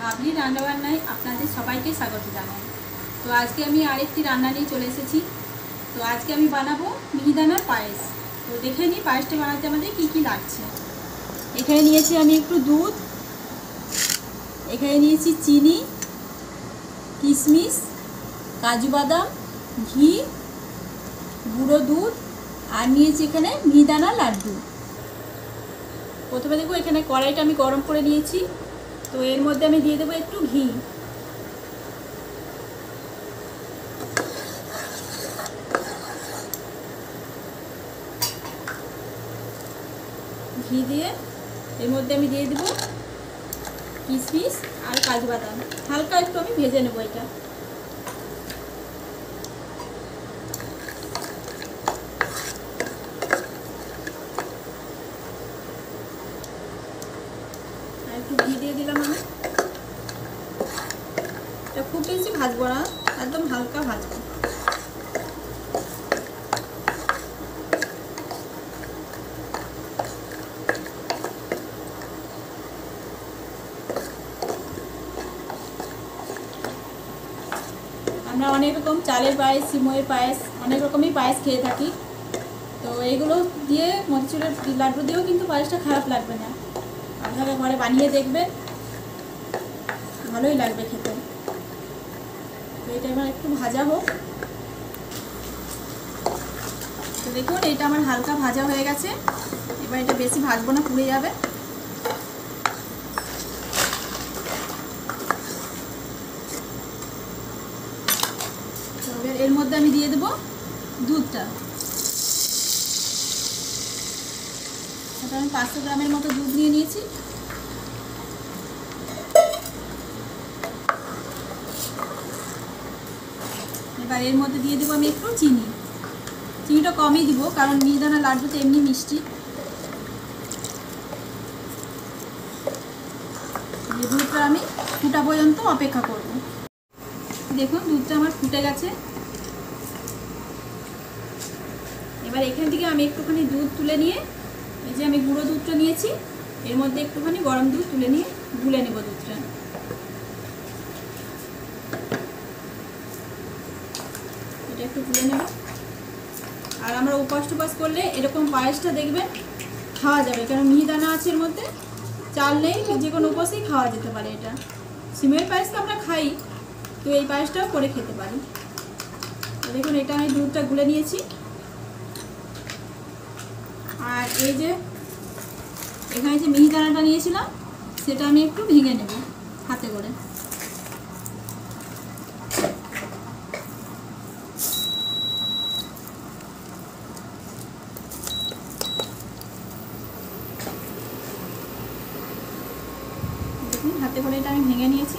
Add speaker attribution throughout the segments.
Speaker 1: বাবলি রান্নাবান্নায় আপনাদের সবাইকে স্বাগত জানাই। তো আজকে আমি আরেকটি রান্না নিয়ে চলে এসেছি। তো আজকে আমি বানাবো মিহিদানার পায়েস। তো দেখে নিই পায়েসটা বানাতে আমাদের কি কি লাগছে। এখানে নিয়েছি আমি একটু দুধ, এখানে নিয়েছি চিনি, কিশমিশ, কাজু বাদাম, ঘি, গুঁড়ো দুধ, আর নিয়েছি এখানে মিহিদানা লাড্ডু। প্রথমে দেখো এখানে কড়াইটা আমি গরম করে নিয়েছি। তো এর মধ্যে আমি দিয়ে দেবো একটু ঘি। ঘি দিয়ে এর মধ্যে আমি দিয়ে দেবো কিশমিশ আর কাজু বাদাম। হালকা একটু আমি ভেজে নেবো এটা। একটু ঘি দিয়ে দিলাম আমি। এটা খুব বেশি ভাজবো না, একদম হালকা ভাজবো। আমরা অনেক রকম চালের পায়েস, সিমইয়ের পায়েস, অনেক রকমই পায়েস খেয়ে থাকি। তো এইগুলো দিয়ে মতিচুরের লাড্ডু দিয়েও কিন্তু পায়েসটা খারাপ লাগবে না। আপনারা ঘরে বানিয়ে দেখবেন, ভালোই লাগবে খেতে। তো এটা এবার একটু ভাজা হোক। তো দেখুন এটা আমার হালকা ভাজা হয়ে গেছে। এবার এটা বেশি ভাজবো না, পুড়ে যাবে। তো এবার এর মধ্যে আমি দিয়ে দেবো দুধটা। এটা আমি 500 গ্রামের মতো দুধ নিয়ে নিয়েছি। এবার এর মধ্যে দিয়ে দেবো আমি একটু চিনি। চিনিটা কমই দিব, কারণ মিহিদানা লাড্ডুতে এমনি মিষ্টি। এই দুধটা আমি ফুটা পর্যন্ত অপেক্ষা করব। দেখুন দুধটা আমার ফুটে গেছে। এবার এখান থেকে আমি একটুখানি দুধ তুলে নিয়ে, এই যে আমি গুঁড়ো দুধটা নিয়েছি, এর মধ্যে একটুখানি গরম দুধ তুলে নিয়ে গুলে নেব দুধটা। এটা একটু গুলে নেব। আর আমরা উপাস টুপাস করলে এরকম পায়েসটা দেখবেন খাওয়া যাবে, কারণ মিহিদানা আছে এর মধ্যে। চাল নেই, যে কোনো উপাসেই খাওয়া যেতে পারে এটা। সিমের পায়েস তো আমরা খাই, তো এই পায়েসটাও করে খেতে পারি। তো দেখুন এটা আমি দুধটা গুলে নিয়েছি। আর এই যে এখানে যে মিহিদানাটা নিয়েছিলাম, সেটা আমি একটু ভেঙে নেব হাতে করে। দেখুন হাতে করে এটা আমি ভেঙে নিয়েছি,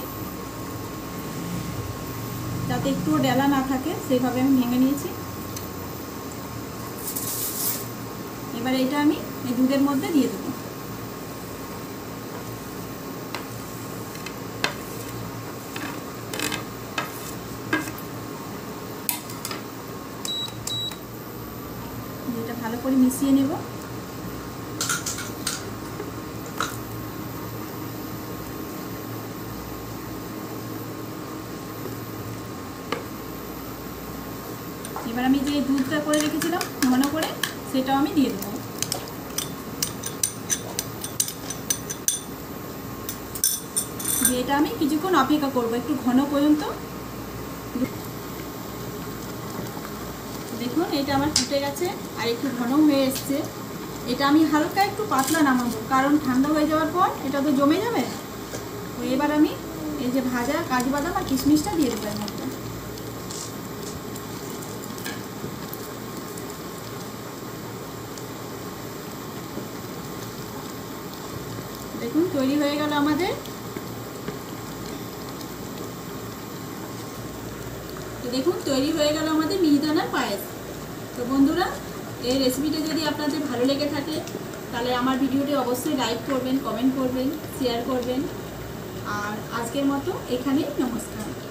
Speaker 1: যাতে একটুও ডেলা না থাকে, সেইভাবে আমি ভেঙে নিয়েছি। এবার এটা আমি এই দুধের মধ্যে দিয়ে দেবো। এটা ভালো করে মিশিয়ে নেব। এবার আমি যে দুধটা করে রেখেছিলাম ঘন করে, সেটাও আমি দিয়ে দেবো। এটা আমি কিছুক্ষণ অপেক্ষা করব, একটু ঘন পর্যন্ত। দেখুন এটা আমার ফুটে গেছে আর একটু ঘন হয়ে এসছে। এটা আমি হালকা একটু পাতলা নামাবো, কারণ ঠান্ডা হয়ে যাওয়ার পর এটা তো জমে যাবে। তো এবার আমি এই যে ভাজা কাজু বাদাম আর কিশমিশটা দিয়ে দেবো এর মধ্যে। দেখুন তৈরি হয়ে গেল আমাদের। দেখুন তৈরি হয়ে গেল আমাদের মিহিদানার পায়েস। তো বন্ধুরা, এই রেসিপিটা যদি আপনাদের ভালো লেগে থাকে, তাহলে আমার ভিডিওটি অবশ্যই লাইক করবেন, কমেন্ট করবেন, শেয়ার করবেন। আর আজকের মতো এখানেই, নমস্কার।